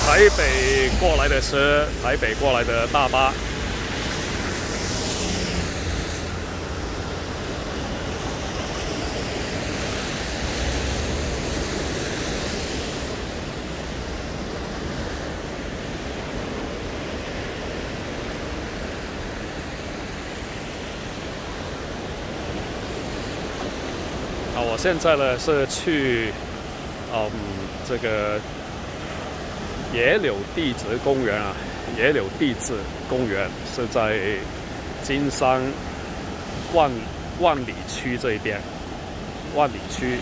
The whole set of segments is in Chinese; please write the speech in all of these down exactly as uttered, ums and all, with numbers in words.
台北过来的车，台北过来的大巴。啊，我现在呢是去，嗯，这个野柳地质公园啊，野柳地质公园是在金山万万里区这一边，万里区。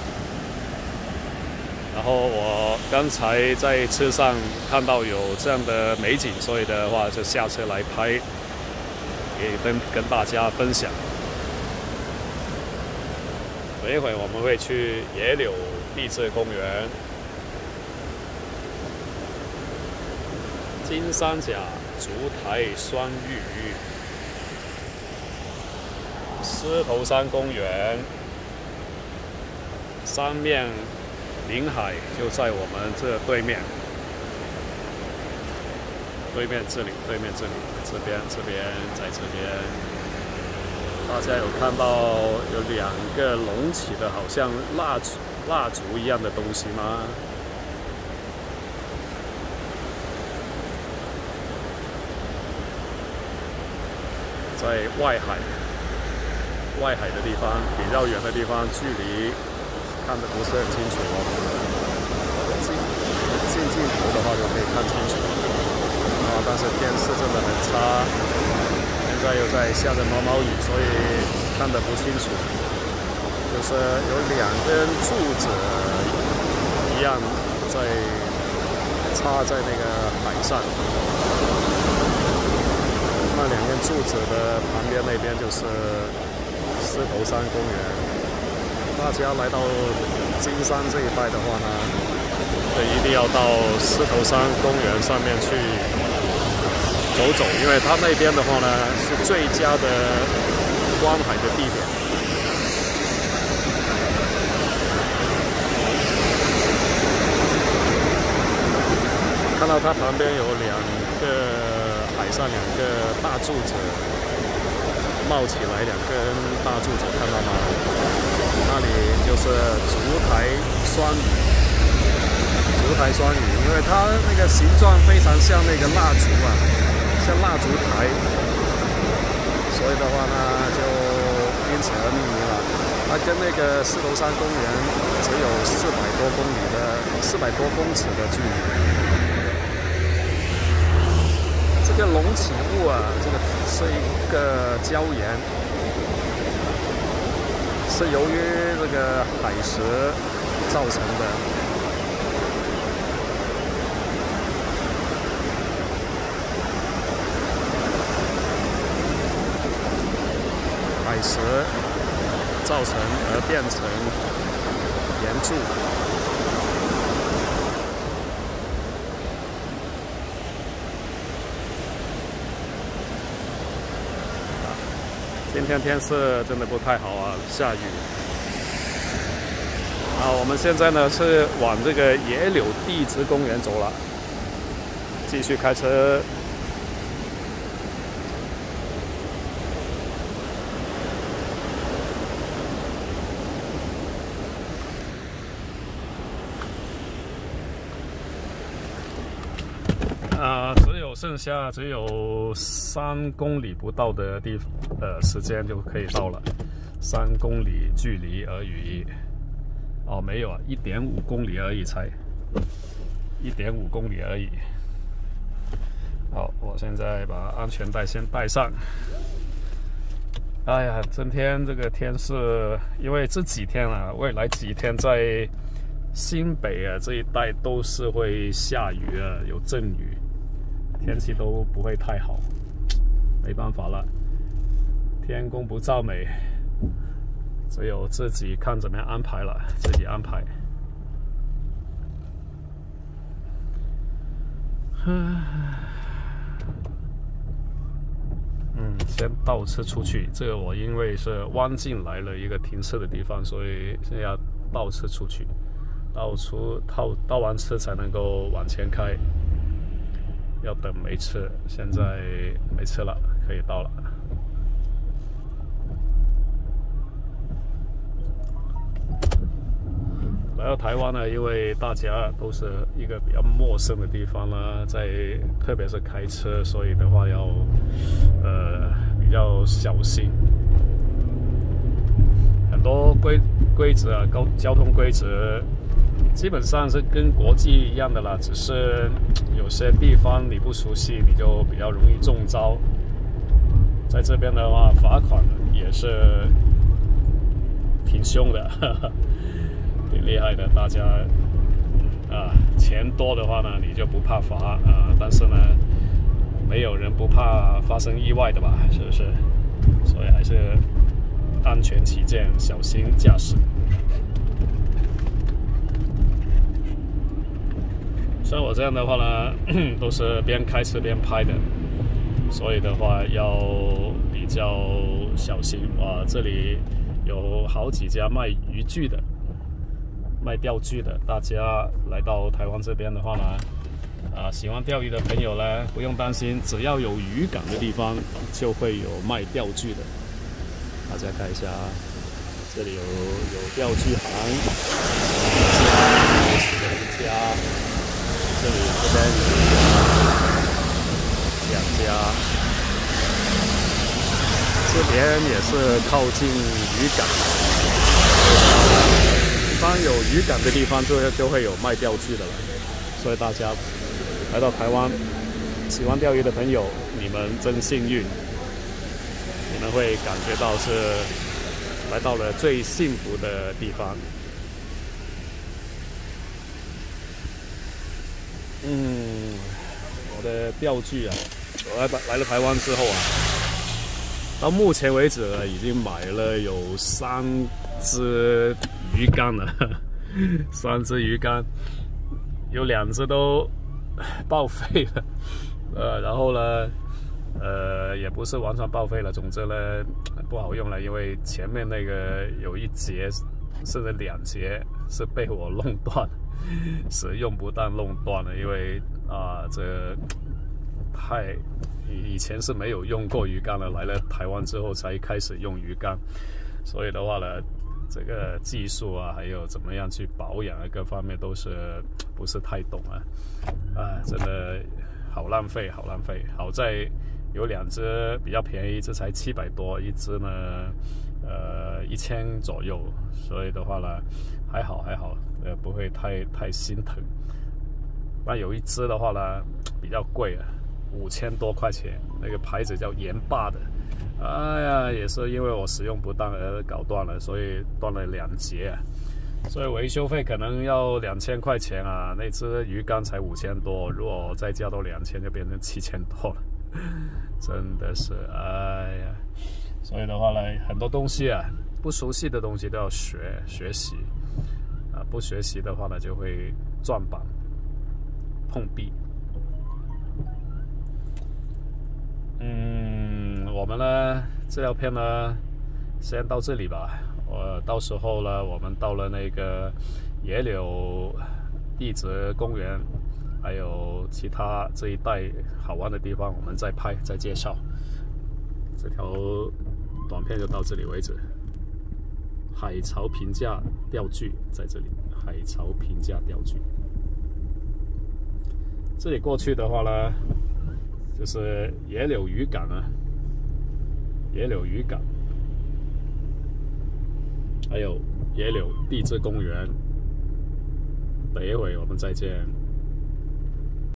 然后我刚才在车上看到有这样的美景，所以的话就下车来拍，也跟跟大家分享。等一会我们会去野柳地质公园、金三角烛台双屿、狮头山公园，三面临海就在我们这对面，对面这里，对面这里，这边，这边，在这边。大家有看到有两个隆起的，好像蜡烛蜡烛一样的东西吗？在外海，外海的地方，比较远的地方，距离看得不是很清楚哦。近近镜头的话就可以看清楚啊，但是电视真的很差。现在又在下着毛毛雨，所以看得不清楚。就是有两根柱子一样在插在那个海上，那两根柱子的旁边那边就是狮头山公园。大家来到金山这一带的话呢，一定要到狮头山公园上面去走走，因为它那边的话呢是最佳的观海的地点。看到它旁边有两个海上两个大柱子冒起来，两根大柱子看到吗？那里就是烛台双屿，烛台双屿，因为它那个形状非常像那个蜡烛啊。像蜡烛台，所以的话呢，就因此而命名了。它跟那个狮头山公园只有四百多公里的、四百多公尺的距离。这个隆起物啊，这个是一个礁岩，是由于这个海蚀造成的。海蚀造成而变成岩柱。今天天色真的不太好啊，下雨。啊，我们现在呢是往这个野柳地质公园走了，继续开车。啊、呃，只有剩下只有三公里不到的地呃时间就可以到了，三公里距离而已。哦，没有啊，一点五公里而已才，一点五公里而已。好，我现在把安全带先带上。哎呀，今天这个天是，因为这几天啊，未来几天在新北啊这一带都是会下雨啊，有阵雨。天气都不会太好，没办法了，天公不照美，只有自己看怎么样安排了，自己安排。嗯，先倒车出去。这个我因为是弯进来了一个停车的地方，所以现在要倒车出去。 倒出倒倒完车才能够往前开，要等没车，现在没车了，可以到了。来到台湾呢，因为大家都是一个比较陌生的地方呢，在特别是开车，所以的话要呃比较小心。很多规规则啊，交交通规则基本上是跟国际一样的啦，只是有些地方你不熟悉，你就比较容易中招。在这边的话，罚款也是挺凶的。呵呵挺厉害的，大家啊，钱多的话呢，你就不怕罚啊，但是呢，没有人不怕发生意外的吧？是不是？所以还是安全起见，小心驾驶。像我这样的话呢，都是边开车边拍的，所以的话要比较小心。哇，这里有好几家卖渔具的。卖钓具的，大家来到台湾这边的话呢，啊，喜欢钓鱼的朋友呢，不用担心，只要有渔港的地方，就会有卖钓具的。大家看一下，这里有有钓具行，一家，这里这边有两家，这边也是靠近渔港。当有渔港的地方就，就就会有卖钓具的了，所以大家来到台湾，喜欢钓鱼的朋友，你们真幸运，你们会感觉到是来到了最幸福的地方。嗯，我的钓具啊，我来来了台湾之后啊，到目前为止呢，已经买了有三只鱼竿了，三只鱼竿，有两只都报废了，呃，然后呢，呃，也不是完全报废了，总之呢不好用了，因为前面那个有一节甚至两节是被我弄断，使用不当弄断了，因为啊、呃，这太以前是没有用过鱼竿的，来了台湾之后才开始用鱼竿，所以的话呢。这个技术啊，还有怎么样去保养啊，各方面都是不是太懂啊？啊，真的好浪费，好浪费。好在有两只比较便宜，这才七百多一只呢，呃，一千左右，所以的话呢，还好还好，呃，不会太太心疼。那有一只的话呢，比较贵啊，五千多块钱，那个牌子叫盐霸的。哎呀，也是因为我使用不当而搞断了，所以断了两节、啊，所以维修费可能要两千块钱啊。那只鱼竿才五千多，如果再加到两千，就变成七千多了，真的是哎呀。所以的话呢，很多东西啊，不熟悉的东西都要学学习啊，不学习的话呢，就会撞板、碰壁。嗯，我们呢，资料片呢，先到这里吧。我到时候呢，我们到了那个野柳地质公园，还有其他这一带好玩的地方，我们再拍再介绍。这条短片就到这里为止。海潮平价钓具在这里，海潮平价钓具。这里过去的话呢，就是野柳渔港啊，野柳渔港，还有野柳地质公园。等一会我们再见。